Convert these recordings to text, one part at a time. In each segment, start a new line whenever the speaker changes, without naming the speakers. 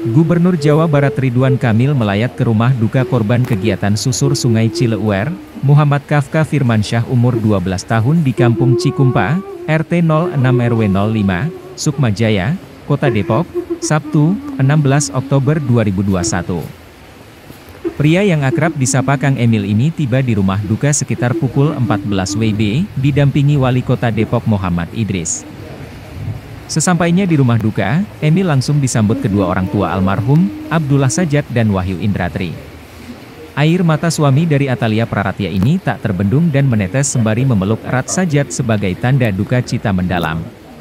Gubernur Jawa Barat Ridwan Kamil melayat ke rumah duka korban kegiatan susur Sungai Cileuwer, Muhammad Kafka Firmansyah umur 12 tahun di Kampung Cikumpa, RT 06 RW 05, Sukmajaya, Kota Depok, Sabtu, 16 Oktober 2021. Pria yang akrab disapa Kang Emil ini tiba di rumah duka sekitar pukul 14 WIB, didampingi Wali Kota Depok Muhammad Idris. Sesampainya di rumah duka, Emil langsung disambut kedua orang tua almarhum, Abdullah Sajat dan Wahyu Indratri. Air mata suami dari Atalia Praratia ini tak terbendung dan menetes sembari memeluk erat Sajat sebagai tanda duka cita mendalam.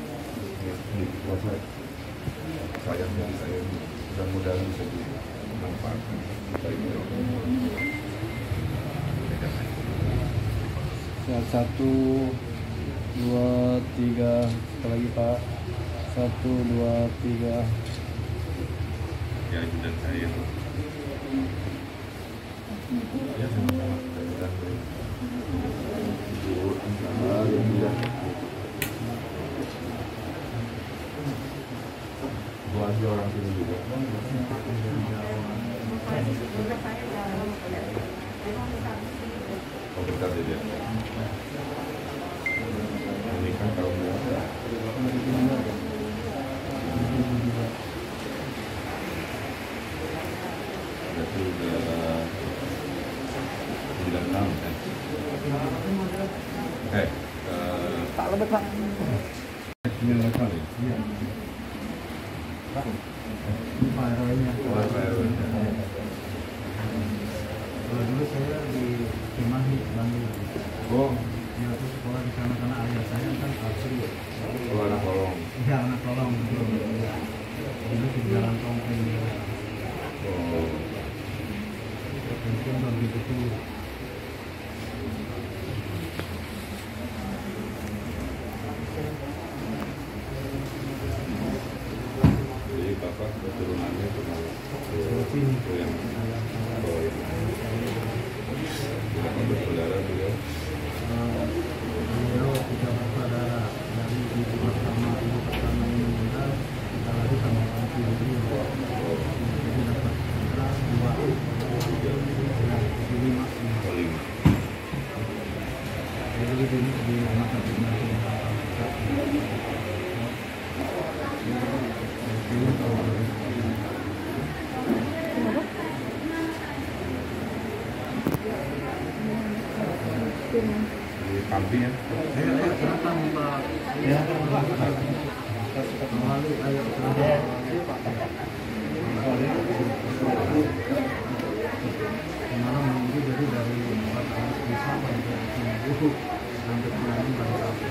Satu, dua, tiga, lagi Pak. 1, 2, 3.
Ya, dan saya. Ya, buat orang sini juga. Oh, bentar dia. Ini kan kaum muda. Berarti udah 9 tahun kan? Oke.
Tak lebih Pak.
9 tahun ya? Iya.
Pak RW-nya.
Kalau dulu saya di Cimahi, Bandung.
Oh,
Ya, aku sekolah di sana karena ayah saya kan asli.
oh anak kolong.
Ya, anak tolong. Dulu di jalan Tongpeng.
Oh,
Mungkin lebih itu.
jadi bapak keturunannya cuma
Sini.
itu yang berapa bersaudara beliau?
Beliau 3 bersaudara dari ibu pertama ini meninggal, kita lagi sama orang tua beliau. Jadi dapat putra 2, 5.
Oh, 5.
Jadi di rumah sakit nanti.
Di Pampi ya?
Silakan Pak. Ya, lalu ayo semalam menunggu jadi dari 4 hari bisa sampai seminggu sampai bulan baru sampai.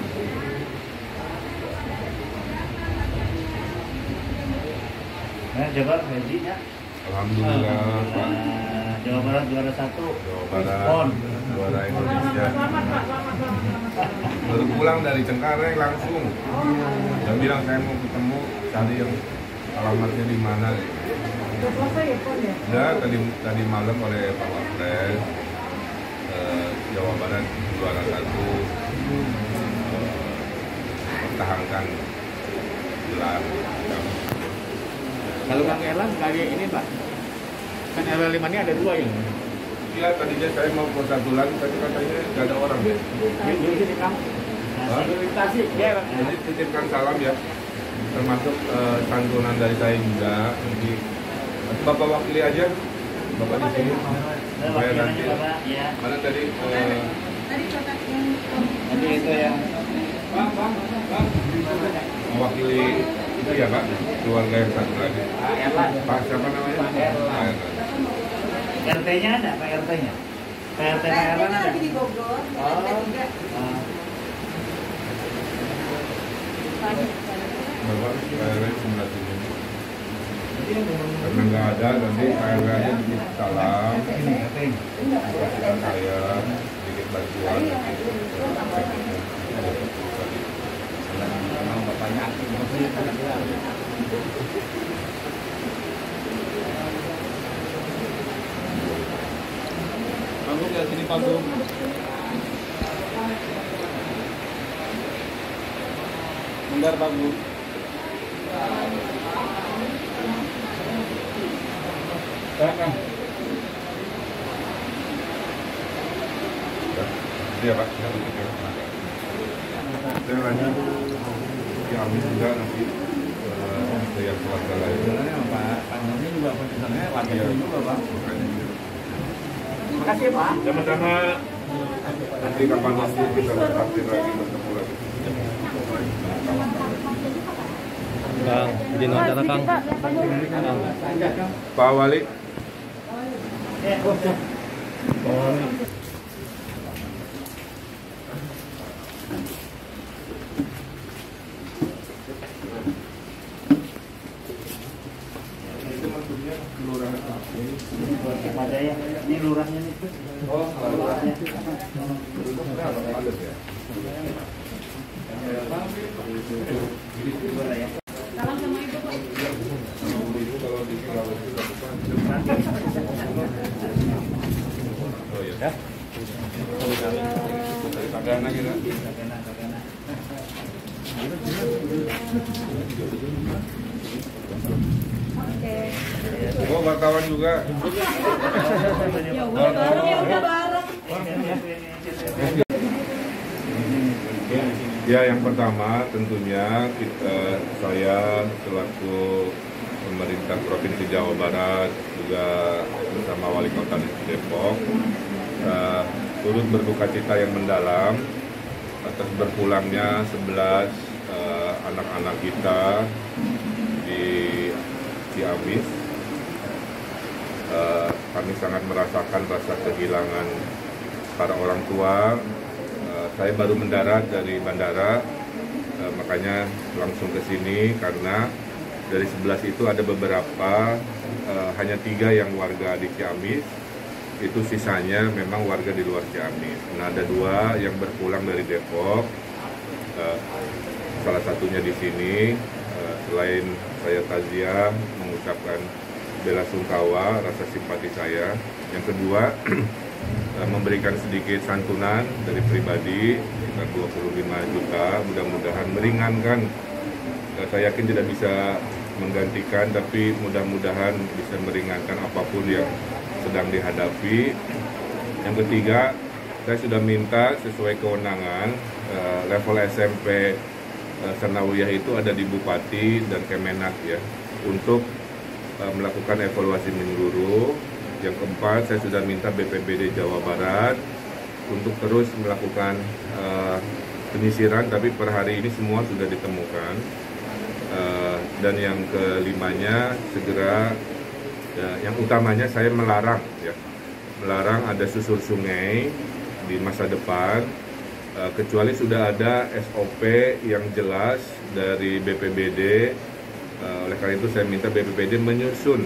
Nah, Jawa Barat gajinya.
Alhamdulillah Pak.
Jawa Barat juara 1.
Jawa Barat juara Indonesia. Baru pulang dari Cengkareng langsung. Dia bilang saya mau ketemu cari yang alamatnya di mana. Ya tadi malam oleh Pak Wapres Jawa Barat juara 1 pertahankan gelar.
Kalau Kang Erlang kali ini Pak, kan RW 5 ini ada 2 yang.
Iya tadinya saya mau ke satu lagi tapi katanya nggak ada orang ya.
Di sini kamu. Fasilitasi dia.
Jadi titipkan salam ya, termasuk santunan dari saya juga. Nanti Bapak wakili aja, Bapak di sini. Supaya nanti mana tadi
Nanti itu yang
mewakili itu ya Pak, keluarga yang satu lagi. Pak siapa namanya? Pak Erlan.
RT-nya ada, Pak RT-nya. PRT Pak Erlan ada.
Lagi di Bogor, ada juga.
Bapak Pak Erlan sebelah sini. Karena nggak ada, nanti Pak Erlan aja bikin salam. Kasihkan saya sedikit bantuan.
Bapaknya Panggung ya sini panggung. Bentar panggung.
Iya Pak. Saya lanjut. Ya amin juga nanti saya keluarga lain.
Sebenarnya Pak Panjangnya juga sebenarnya warga juga Pak. Makasih ya Pak.
Sama-sama. Nanti kapan waktu kita bertraktir lagi bertemu lagi.
Kang, izin wawancara Kang.
Pak Wali.
Ada ya, ini lurahnya nih.
Oh,
Lurahnya.
ada ya.
Salam sama ibu Pak.
Kalau di Sulawesi lakukan. Oh ya. Dari Tagana kita.
Oke.
Oh, wartawan juga.
Ya udah bareng, ya udah bareng.
Ya, yang pertama tentunya saya selaku pemerintah Provinsi Jawa Barat juga bersama Wali Kota Depok turut berduka cita yang mendalam atas berpulangnya 11 anak-anak kita di Ciamis. Kami sangat merasakan rasa kehilangan para orang tua. Saya baru mendarat dari bandara, makanya langsung ke sini karena dari 11 itu ada beberapa, hanya 3 yang warga di Ciamis, itu sisanya memang warga di luar Ciamis. Nah, ada 2 yang berpulang dari Depok, salah satunya di sini. Selain saya taziah mengucapkan bela sungkawa, rasa simpati saya. Yang kedua, memberikan sedikit santunan dari pribadi sekitar 25 juta, mudah-mudahan meringankan. Saya yakin tidak bisa menggantikan, tapi mudah-mudahan bisa meringankan apapun yang sedang dihadapi. Yang ketiga, saya sudah minta sesuai kewenangan level SMP Sanawiyah itu ada di Bupati dan Kemenak ya, untuk melakukan evaluasi menyeluruh. Yang keempat, saya sudah minta BPBD Jawa Barat untuk terus melakukan penyisiran, tapi per hari ini semua sudah ditemukan. Dan yang kelimanya segera, yang utamanya saya melarang ada susur sungai di masa depan, kecuali sudah ada SOP yang jelas dari BPBD. Oleh karena itu saya minta BPBD menyusun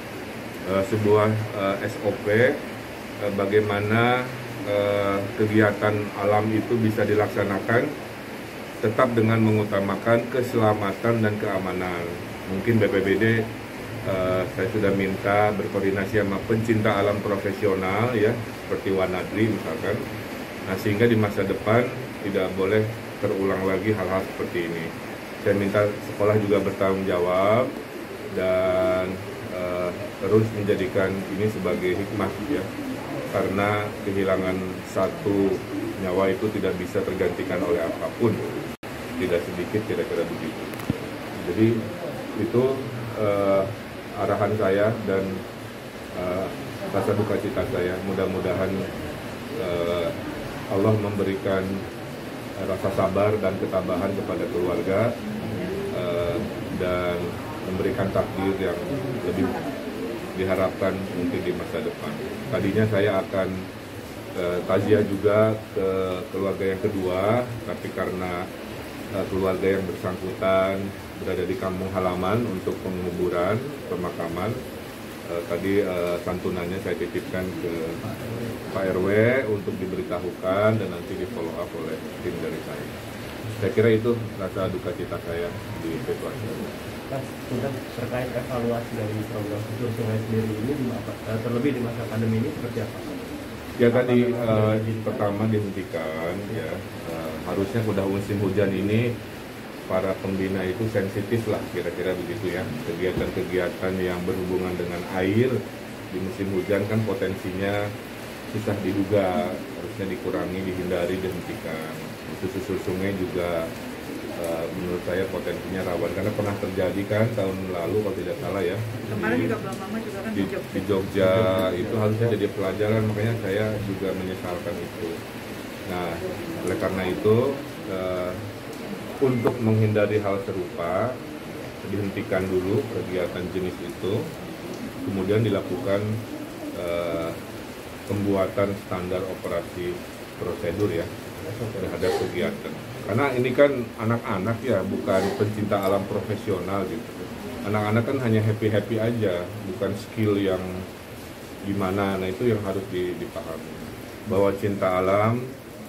sebuah SOP bagaimana kegiatan alam itu bisa dilaksanakan tetap dengan mengutamakan keselamatan dan keamanan. Mungkin BPBD saya sudah minta berkoordinasi sama pencinta alam profesional ya, seperti Wanadri misalkan. Nah, sehingga di masa depan tidak boleh terulang lagi hal-hal seperti ini. Saya minta sekolah juga bertanggung jawab dan terus menjadikan ini sebagai hikmah ya, karena kehilangan satu nyawa itu tidak bisa tergantikan oleh apapun, tidak sedikit, kira-kira begitu. Jadi itu arahan saya dan rasa duka cita saya. Mudah-mudahan Allah memberikan rasa sabar dan ketabahan kepada keluarga dan memberikan takdir yang lebih diharapkan mungkin di masa depan. Tadinya saya akan taziah juga ke keluarga yang kedua, tapi karena keluarga yang bersangkutan berada di kampung halaman untuk penguburan, pemakaman, tadi santunannya saya titipkan ke Pak RW untuk diberitahukan dan nanti di follow up oleh tim dari saya. Saya kira itu rasa duka cita saya di situasi.
Mas, sudah terkait evaluasi dari program susur sungai sendiri ini, terlebih di masa pandemi ini seperti apa?
Ya tadi pertama dihentikan ya, harusnya sudah musim hujan ini para pembina itu sensitif lah kira-kira begitu ya, kegiatan-kegiatan yang berhubungan dengan air di musim hujan kan potensinya susah diduga, harusnya dikurangi, dihindari, dihentikan. Itu susur sungai juga menurut saya potensinya rawan karena pernah terjadi kan tahun lalu kalau tidak salah ya.
Kemarin juga belum lama juga kan
di Jogja itu harusnya jadi pelajaran, makanya saya juga menyesalkan itu. Nah, oleh karena itu untuk menghindari hal serupa dihentikan dulu kegiatan jenis itu, kemudian dilakukan pembuatan standar operasi prosedur ya terhadap kegiatan. Karena ini kan anak-anak ya, bukan pencinta alam profesional gitu. Anak-anak kan hanya happy-happy aja, bukan skill yang gimana. Nah itu yang harus dipahami. Bahwa cinta alam,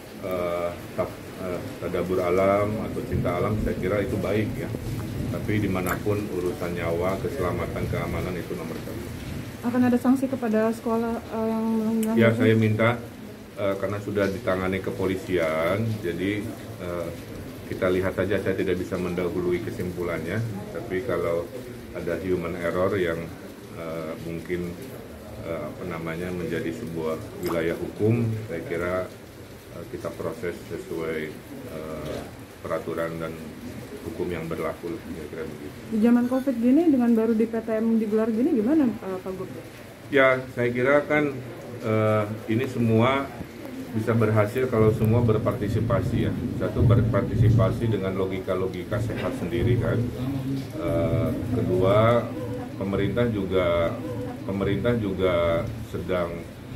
tadabur alam atau cinta alam saya kira itu baik ya. Tapi dimanapun urusan nyawa, keselamatan, keamanan itu nomor satu.
Akan ada sanksi kepada sekolah yang melanggar?
Ya, saya minta karena sudah ditangani kepolisian, jadi kita lihat saja, saya tidak bisa mendahului kesimpulannya. Tapi kalau ada human error yang mungkin menjadi sebuah wilayah hukum, saya kira kita proses sesuai peraturan dan hukum yang berlaku, kira-kira begitu.
Di zaman COVID gini, dengan baru di PTM digelar gini, gimana Pak Gub?
Ya, saya kira kan ini semua bisa berhasil kalau semua berpartisipasi ya. Satu, berpartisipasi dengan logika-logika sehat sendiri kan. Kedua, pemerintah juga sedang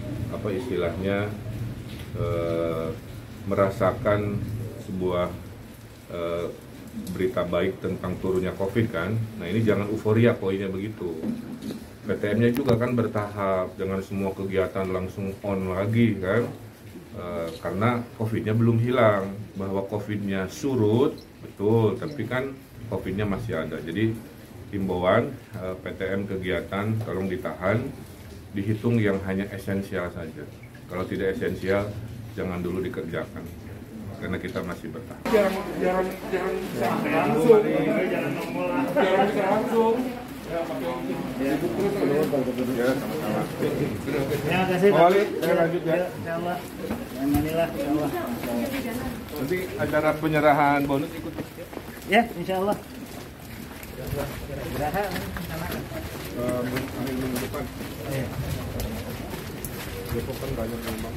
merasakan sebuah berita baik tentang turunnya COVID kan. Nah ini jangan euforia, poinnya begitu. PTM-nya juga kan bertahap, jangan semua kegiatan langsung on lagi kan. Karena COVID-nya belum hilang. Bahwa COVID-nya surut, betul, tapi kan COVID-nya masih ada. Jadi himbauan PTM kegiatan tolong ditahan, dihitung yang hanya esensial saja. Kalau tidak esensial, jangan dulu dikerjakan. Karena kita masih bertahan.
Jarang langsung.
Terima kasih Pak.
Saya lanjut ya.
Insyaallah. Alhamdulillah, insyaallah.
Nanti acara penyerahan bonus ikut.
Ya, insyaallah. Geraha
Akhir minggu depan.
Iya.
Depok kan banyak memang.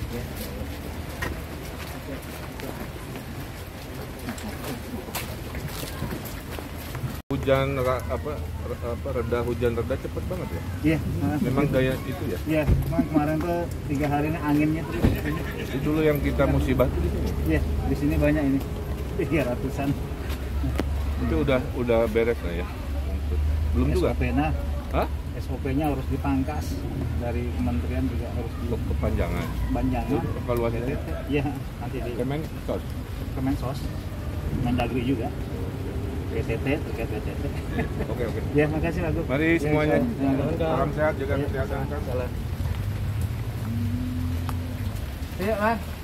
Hujan reda, hujan reda cepet banget ya.
Iya,
Memang gaya itu ya.
iya, kemarin tuh 3 hari ini anginnya terus.
Itu dulu yang kita musibah tuh di sini.
Iya, di sini banyak ini. 300-an.
Itu udah beres lah ya. Belum juga.
SOP-nya,
Hah?
SOP-nya harus dipangkas dari kementerian juga harus
Kepanjangan.
dipanjangan.
Evaluasinya.
Iya, nanti di
Kemensos.
Kemensos, Mendagri juga. PTT terkait PTT.
Oke.
Ya, makasih Pak Gub.
Mari semuanya.
Ya,
Salam sehat, jaga
ya,
kesehatan.
salam. Ayo, Mas.